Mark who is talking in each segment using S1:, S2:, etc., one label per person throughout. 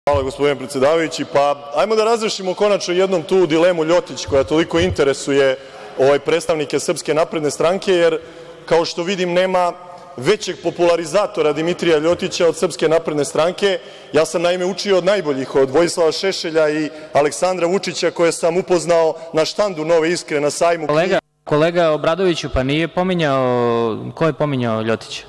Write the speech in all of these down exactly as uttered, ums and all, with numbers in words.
S1: Hvala, gospodine predsedavajući. Pa, ajmo da razrešimo konačno jednom tu dilemu Ljotić, koja toliko interesuje ovaj predstavnike Srpske napredne stranke, jer, kao što vidim, nema većeg popularizatora Dimitrija Ljotića od Srpske napredne stranke. Ja sam, naime, učio od najboljih, od Vojislava Šešelja i Aleksandra Vučića, koje sam upoznao na štandu Nove Iskre na sajmu.
S2: Kolega, kolega Obradoviću, pa nije pominjao, ko je pominjao Ljotića?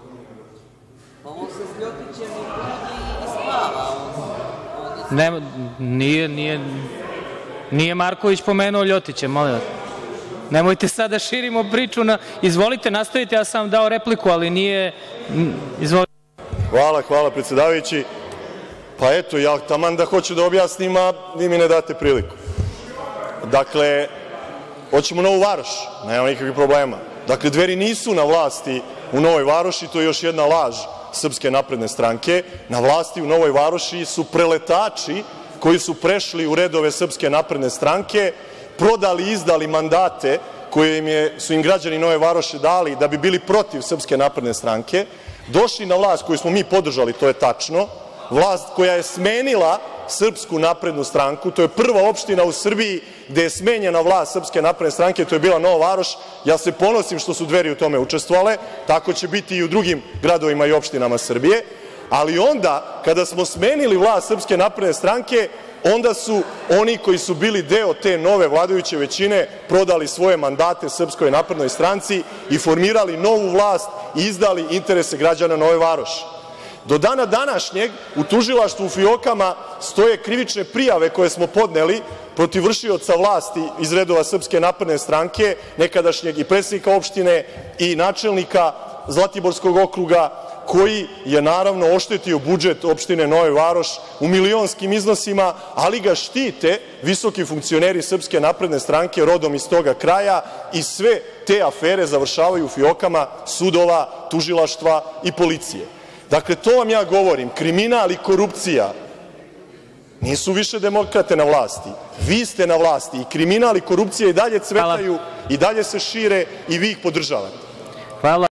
S3: On se s Ljotićem i budi i spava.
S2: Ne, nije, nije, nije Marković pomenuo Ljotića, molim vas. Nemojte sad da širimo priču na... Izvolite, nastavite, ja sam vam dao repliku, ali nije... Izvolite.
S1: Hvala, hvala, predsedavajući. Pa eto, ja taman da hoću da objasnim, a vi mi ne date priliku. Dakle, hoćemo Novu Varoš, nema nikakvih problema. Dakle, Dveri nisu na vlasti u Novoj Varoši, to je još jedna laž Srpske napredne stranke. Na vlasti u Novoj Varoši su preletači koji su prešli u redove Srpske napredne stranke, prodali i izdali mandate koje im je, su im građani Nove Varoši dali da bi bili protiv Srpske napredne stranke, došli na vlast koju smo mi podržali, to je tačno, vlast koja je smenila Srpsku naprednu stranku, to je prva opština u Srbiji gde je smenjena vlast Srpske napredne stranke, to je bila Nova Varoš. Ja se ponosim što su Dveri u tome učestvovale, tako će biti i u drugim gradovima i opštinama Srbije, ali onda kada smo smenili vlast Srpske napredne stranke, onda su oni koji su bili deo te nove vladajuće većine prodali svoje mandate Srpskoj naprednoj stranci i formirali novu vlast i izdali interese građana Nove Varoši. Do dana današnjeg u tužilaštvu u fijokama stoje krivične prijave koje smo podneli protiv vršioca vlasti iz redova Srpske napredne stranke, nekadašnjeg i predsednika opštine i načelnika Zlatiborskog okruga, koji je naravno oštetio budžet opštine Nova Varoš u milionskim iznosima, ali ga štite visoki funkcioneri Srpske napredne stranke rodom iz toga kraja i sve te afere završavaju u fijokama sudova, tužilaštva i policije. Dakle, to vam ja govorim, kriminal i korupcija nisu više demokrate na vlasti. Vi ste na vlasti i kriminal i korupcija i dalje cvetaju i dalje se šire i vi ih podržavate.
S2: Hvala.